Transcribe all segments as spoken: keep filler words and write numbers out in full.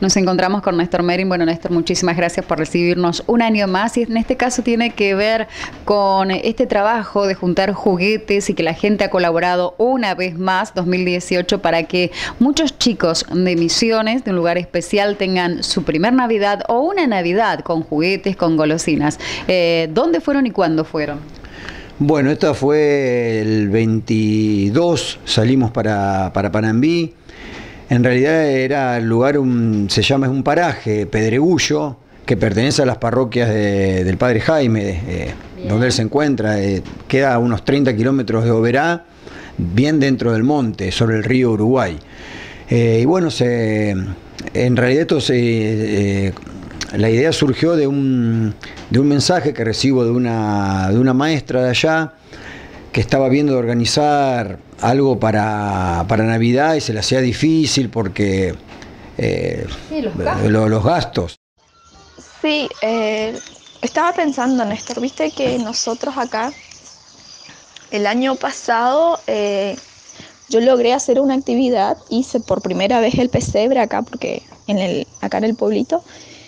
Nos encontramos con Néstor Merin. Bueno, Néstor, muchísimas gracias por recibirnos un año más, y en este caso tiene que ver con este trabajo de juntar juguetes y que la gente ha colaborado una vez más, dos mil dieciocho, para que muchos chicos de Misiones, de un lugar especial, tengan su primer Navidad o una Navidad con juguetes, con golosinas. Eh, ¿Dónde fueron y cuándo fueron? Bueno, esta fue el veintidós, salimos para, para Panambí. En realidad era el lugar, un, se llama, es un paraje, Pedregullo, que pertenece a las parroquias de, del Padre Jaime, eh, donde él se encuentra. Eh, queda a unos treinta kilómetros de Oberá, bien dentro del monte, sobre el río Uruguay. Eh, y bueno, se, en realidad esto se, eh, la idea surgió de un, de un mensaje que recibo de una, de una maestra de allá, que estaba viendo de organizar algo para, para Navidad y se le hacía difícil porque eh, sí, los, gastos. Lo, los gastos. Sí, eh, estaba pensando, Néstor, viste que nosotros acá, el año pasado, eh, yo logré hacer una actividad, hice por primera vez el pesebre acá, porque en el, acá en el pueblito,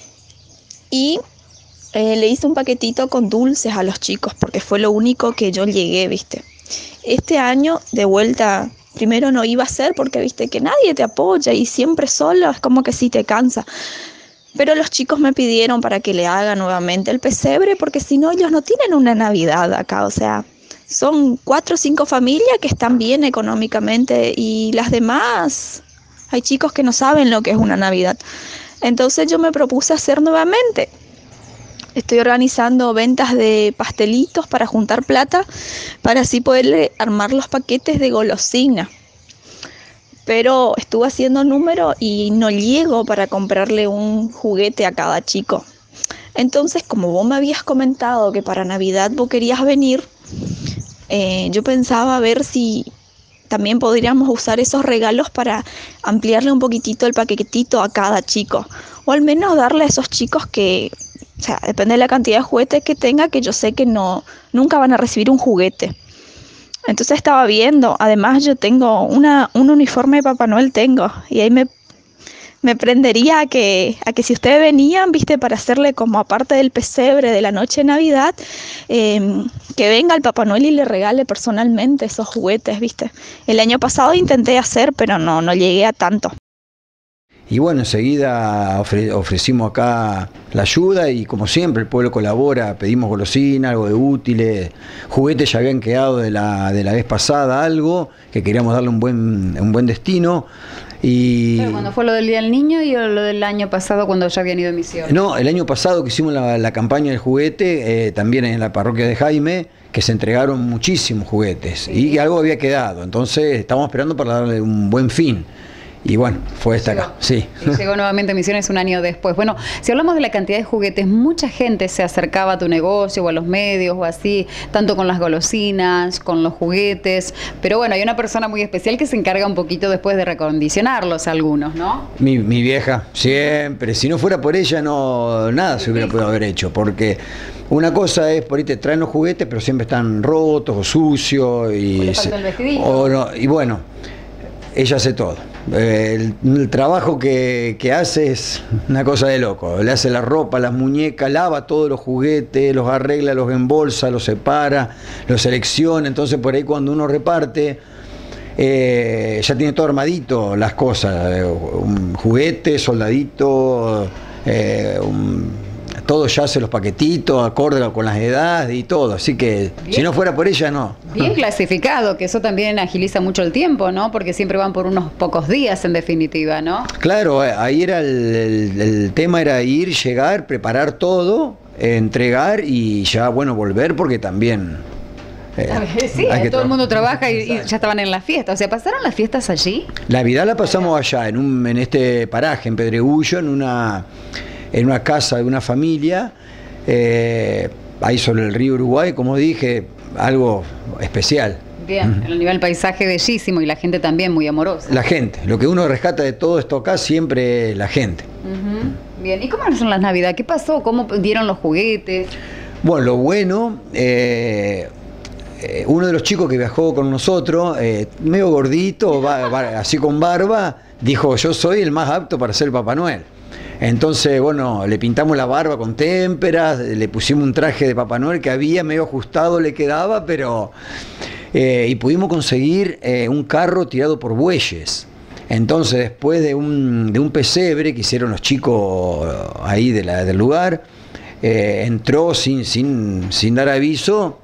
y Eh, le hice un paquetito con dulces a los chicos, porque fue lo único que yo llegué, ¿viste? Este año, de vuelta, primero no iba a ser porque, ¿viste? Que nadie te apoya y siempre solo es como que sí te cansa. Pero los chicos me pidieron para que le haga nuevamente el pesebre, porque si no, ellos no tienen una Navidad acá, o sea, son cuatro o cinco familias que están bien económicamente y las demás, hay chicos que no saben lo que es una Navidad. Entonces yo me propuse hacer nuevamente. Estoy organizando ventas de pastelitos para juntar plata, para así poderle armar los paquetes de golosina. Pero estuve haciendo número y no llego para comprarle un juguete a cada chico. Entonces, como vos me habías comentado que para Navidad vos querías venir, eh, yo pensaba a ver si también podríamos usar esos regalos para ampliarle un poquitito el paquetito a cada chico. O al menos darle a esos chicos que... O sea, depende de la cantidad de juguetes que tenga, que yo sé que no, nunca van a recibir un juguete. Entonces estaba viendo, además yo tengo una, un uniforme de Papá Noel tengo, y ahí me, me prendería a que, a que si ustedes venían, viste, para hacerle como aparte del pesebre de la noche de Navidad, eh, que venga el Papá Noel y le regale personalmente esos juguetes, viste. El año pasado intenté hacer, pero no, no llegué a tanto. Y bueno, enseguida ofre, ofrecimos acá la ayuda y como siempre el pueblo colabora, pedimos golosina, algo de útiles, juguetes ya habían quedado de la, de la vez pasada, algo que queríamos darle un buen, un buen destino. Y pero cuando fue lo del Día del Niño y lo del año pasado cuando ya habían ido a Misiones. No, el año pasado que hicimos la, la campaña del juguete, eh, también en la parroquia de Jaime, que se entregaron muchísimos juguetes, sí, y algo había quedado, entonces estábamos esperando para darle un buen fin. Y bueno, fue esta acá, sí. Y llegó nuevamente a Misiones un año después. Bueno, si hablamos de la cantidad de juguetes, mucha gente se acercaba a tu negocio o a los medios o así, tanto con las golosinas, con los juguetes. Pero bueno, hay una persona muy especial que se encarga un poquito después de recondicionarlos algunos, ¿no? Mi, mi vieja, siempre. Si no fuera por ella, no nada se hubiera podido haber hecho. Porque una cosa es, por ahí te traen los juguetes, pero siempre están rotos o sucios. Y, o le falta el vestidito. O no, y bueno, ella hace todo. El, el trabajo que, que hace es una cosa de loco. Le hace la ropa, las muñecas, lava todos los juguetes, los arregla, los embolsa, los separa, los selecciona. Entonces por ahí cuando uno reparte, eh, ya tiene todo armadito las cosas. Un juguete, soldadito, eh, un... todo ya hace los paquetitos, acorde con las edades y todo, así que bien, si no fuera por ella, no. Bien clasificado, que eso también agiliza mucho el tiempo, ¿no? Porque siempre van por unos pocos días en definitiva, ¿no? Claro, ahí era el, el, el tema era ir, llegar, preparar todo, entregar y ya, bueno, volver porque también... Eh, sí, todo tra el mundo trabaja y, y ya estaban en la fiesta. O sea, ¿pasaron las fiestas allí? La Navidad la pasamos allá, en, un, en este paraje, en Pedregullo, en una... en una casa de una familia, eh, ahí sobre el río Uruguay, como dije, algo especial. Bien, a nivel paisaje bellísimo y la gente también muy amorosa. La gente, lo que uno rescata de todo esto acá siempre es la gente. Uh-huh. Bien, ¿y cómo son las Navidades? ¿Qué pasó? ¿Cómo dieron los juguetes? Bueno, lo bueno, eh, eh, uno de los chicos que viajó con nosotros, eh, medio gordito, va, va, así con barba, dijo, yo soy el más apto para ser Papá Noel. Entonces, bueno, le pintamos la barba con témperas, le pusimos un traje de Papá Noel que había, medio ajustado le quedaba, pero... Eh, y pudimos conseguir eh, un carro tirado por bueyes. Entonces, después de un, de un pesebre que hicieron los chicos ahí de la, del lugar, eh, entró sin, sin, sin dar aviso,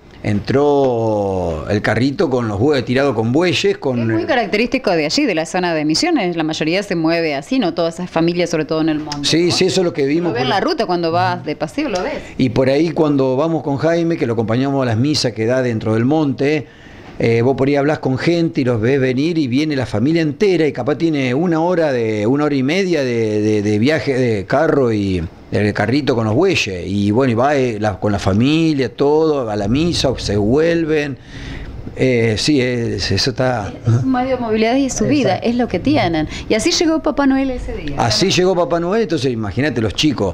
entró el carrito con los bueyes, tirado con bueyes. Con... Es muy característico de allí, de la zona de Misiones. La mayoría se mueve así, ¿no? Todas esas familias, sobre todo en el monte. Sí, ¿no? sí, eso es lo que vimos. Lo ves en la ruta cuando vas de paseo, lo ves. Y por ahí cuando vamos con Jaime, que lo acompañamos a las misas que da dentro del monte, eh, vos por ahí hablás con gente y los ves venir y viene la familia entera y capaz tiene una hora, de una hora y media de, de, de viaje de carro y... el carrito con los bueyes, y bueno, y va eh, la, con la familia, todo, a la misa, se vuelven. Eh, sí, es, eso está... Es un medio de movilidad y su vida, es lo que tienen. Y así llegó Papá Noel ese día. Así ¿no? llegó Papá Noel, entonces imagínate los chicos.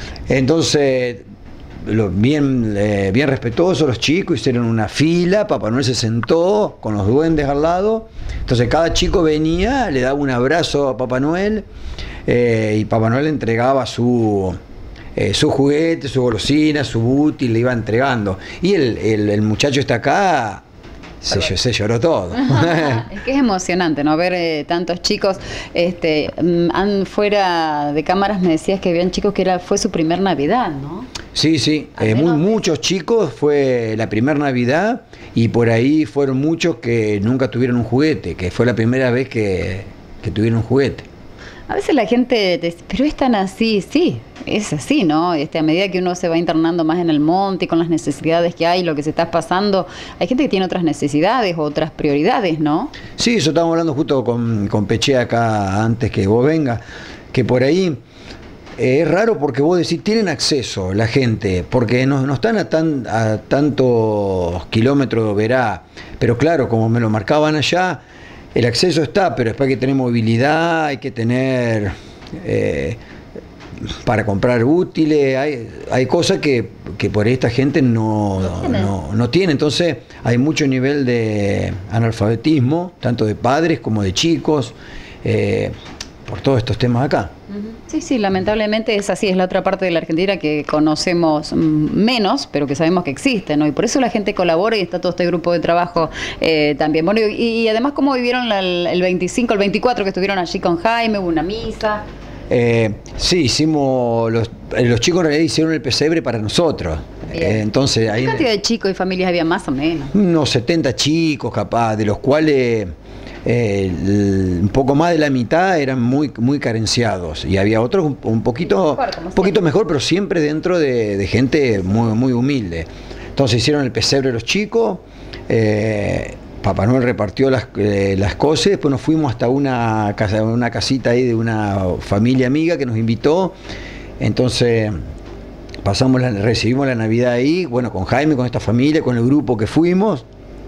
Entonces, lo, bien, eh, bien respetuosos los chicos, hicieron una fila, Papá Noel se sentó con los duendes al lado, entonces cada chico venía, le daba un abrazo a Papá Noel, Eh, y Papá Noel entregaba su, eh, su juguete, su golosina, su útil, le iba entregando. Y el, el, el muchacho está acá, se, se lloró todo. Es que es emocionante, ¿no? Ver eh, tantos chicos. Este, han, fuera de cámaras me decías que habían chicos que era, fue su primer Navidad, ¿no? Sí, sí, eh, muy, muchos chicos, fue la primera Navidad, y por ahí fueron muchos que nunca tuvieron un juguete, que fue la primera vez que, que tuvieron un juguete. A veces la gente dice, pero es tan así, sí, es así, ¿no? Este, a medida que uno se va internando más en el monte, con las necesidades que hay, lo que se está pasando, hay gente que tiene otras necesidades, otras prioridades, ¿no? Sí, eso estábamos hablando justo con, con Peche acá antes que vos vengas, que por ahí eh, es raro porque vos decís, tienen acceso la gente, porque no, no están a, tan, a tantos kilómetros, verá, pero claro, como me lo marcaban allá, el acceso está, pero después hay que tener movilidad, hay que tener eh, para comprar útiles, hay, hay cosas que, que por ahí esta gente no, no, no tiene. Entonces hay mucho nivel de analfabetismo, tanto de padres como de chicos, eh, por todos estos temas acá. Sí, sí, lamentablemente es así, es la otra parte de la Argentina que conocemos menos, pero que sabemos que existe, ¿no? Y por eso la gente colabora y está todo este grupo de trabajo eh, también. Bueno, y, y además, ¿cómo vivieron la, el veinticinco, el veinticuatro que estuvieron allí con Jaime? ¿Hubo una misa? Eh, sí, hicimos, los, los chicos en realidad hicieron el pesebre para nosotros. Eh, entonces, ¿qué ahí, cantidad de chicos y familias había más o menos? Unos setenta chicos capaz, de los cuales... Eh, un poco más de la mitad eran muy muy carenciados y había otros un, un poquito mejor, un poquito mejor, pero siempre dentro de, de gente muy muy humilde. Entonces hicieron el pesebre los chicos, eh, Papá Noel repartió las, eh, las cosas, después nos fuimos hasta una casa, una casita ahí de una familia amiga que nos invitó, entonces pasamos la, recibimos la Navidad ahí, bueno, con Jaime, con esta familia, con el grupo que fuimos.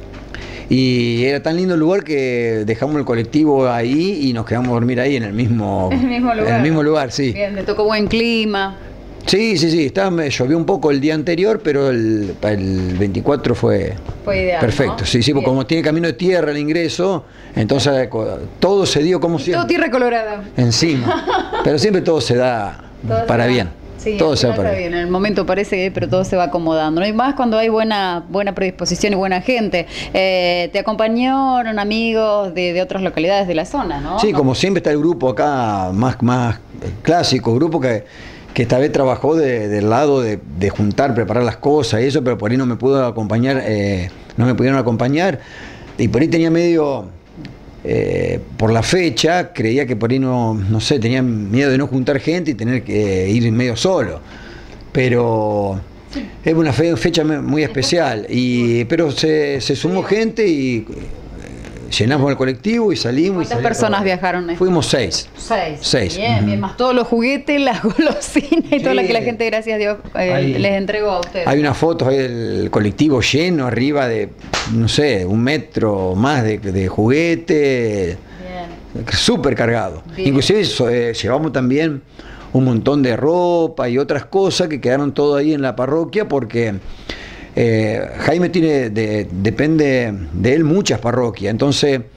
Y era tan lindo el lugar que dejamos el colectivo ahí y nos quedamos a dormir ahí en el mismo, el mismo lugar. En el mismo lugar, sí. Bien, le tocó buen clima. Sí, sí, sí, estaba, llovió un poco el día anterior, pero el, el veinticuatro fue, fue ideal, perfecto. ¿No? Sí, sí, porque como tiene camino de tierra el ingreso, entonces todo se dio como siempre. Todo tierra colorada. Encima. Pero siempre todo se da todo para bien. Sí, todo se va está bien, en el momento parece, pero todo se va acomodando, ¿no? Y más cuando hay buena buena predisposición y buena gente. Eh, te acompañaron amigos de, de otras localidades de la zona, ¿no? Sí, ¿no? Como siempre está el grupo acá más, más clásico, grupo que, que esta vez trabajó de, del lado de, de juntar, preparar las cosas y eso, pero por ahí no me pudo acompañar, eh, no me pudieron acompañar, y por ahí tenía medio... Eh, por la fecha, creía que por ahí no, no sé, tenía miedo de no juntar gente y tener que ir medio solo. Pero sí, es una fe, fecha muy especial. Y, pero se, se sumó gente y llenamos el colectivo y salimos. ¿Cuántas y personas todo. viajaron? Fuimos seis. Seis. Seis. Bien, uh-huh. bien, más todos los juguetes, las golosinas y sí, todo lo que la gente, gracias a Dios, eh, hay, les entregó a ustedes. Hay unas fotos ahí del colectivo lleno, arriba de, no sé, un metro más de, de juguete. Bien. Súper cargado. Bien. Inclusive eh, llevamos también un montón de ropa y otras cosas que quedaron todo ahí en la parroquia porque... Eh, Jaime tiene, de, depende de él muchas parroquias, entonces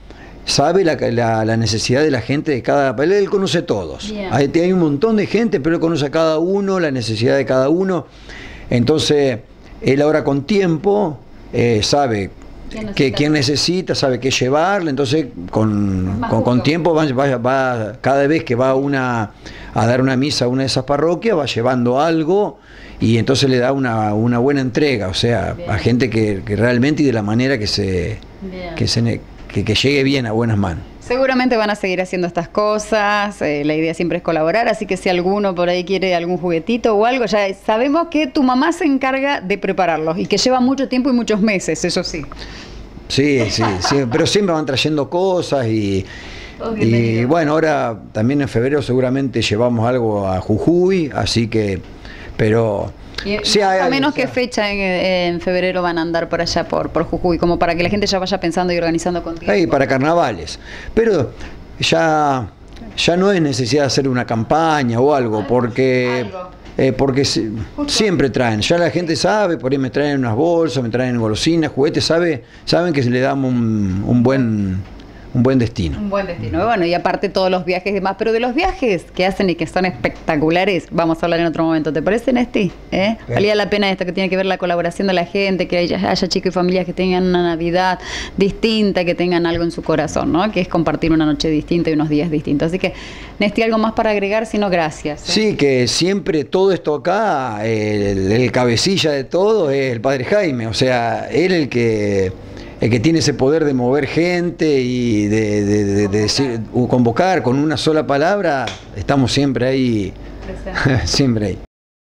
sabe la, la, la necesidad de la gente de cada... Él, él conoce a todos. Yeah. Hay, hay un montón de gente, pero él conoce a cada uno, la necesidad de cada uno. Entonces, él ahora con tiempo eh, sabe que quién necesita, sabe qué llevarle. Entonces, con, con, con tiempo va, va, va, cada vez que va a, una, a dar una misa a una de esas parroquias, va llevando algo y entonces le da una, una buena entrega, o sea, bien, a gente que, que realmente y de la manera que se... Que se Que, que llegue bien a buenas manos. Seguramente van a seguir haciendo estas cosas, eh, la idea siempre es colaborar, así que si alguno por ahí quiere algún juguetito o algo, ya sabemos que tu mamá se encarga de prepararlos y que lleva mucho tiempo y muchos meses, eso sí. Sí, sí, sí, pero siempre van trayendo cosas y, y bueno, ahora también en febrero seguramente llevamos algo a Jujuy, así que, pero... Y sí, más hay, o menos qué fecha en, en febrero van a andar por allá, por, por Jujuy, como para que la gente ya vaya pensando y organizando con tiempo. Hey, para carnavales, pero ya, ya no es necesidad de hacer una campaña o algo, algo porque, algo. Eh, porque si, siempre traen, ya la gente sabe, por ahí me traen unas bolsas, me traen golosinas, juguetes, sabe, saben que le damos un, un buen... Un buen destino. Un buen destino. Bueno, y aparte todos los viajes y demás, pero de los viajes que hacen y que son espectaculares, vamos a hablar en otro momento. ¿Te parece, Nesti? ¿Eh? Valía la pena esto, que tiene que ver la colaboración de la gente, que haya, haya chicos y familias que tengan una Navidad distinta, que tengan algo en su corazón, ¿no? Que es compartir una noche distinta y unos días distintos. Así que, Nesti, ¿algo más para agregar? Si no, gracias. ¿eh? Sí, que siempre todo esto acá, el, el cabecilla de todo es el Padre Jaime, o sea, él el que... el que tiene ese poder de mover gente y de, de, de, de decir, convocar con una sola palabra, estamos siempre ahí, siempre ahí.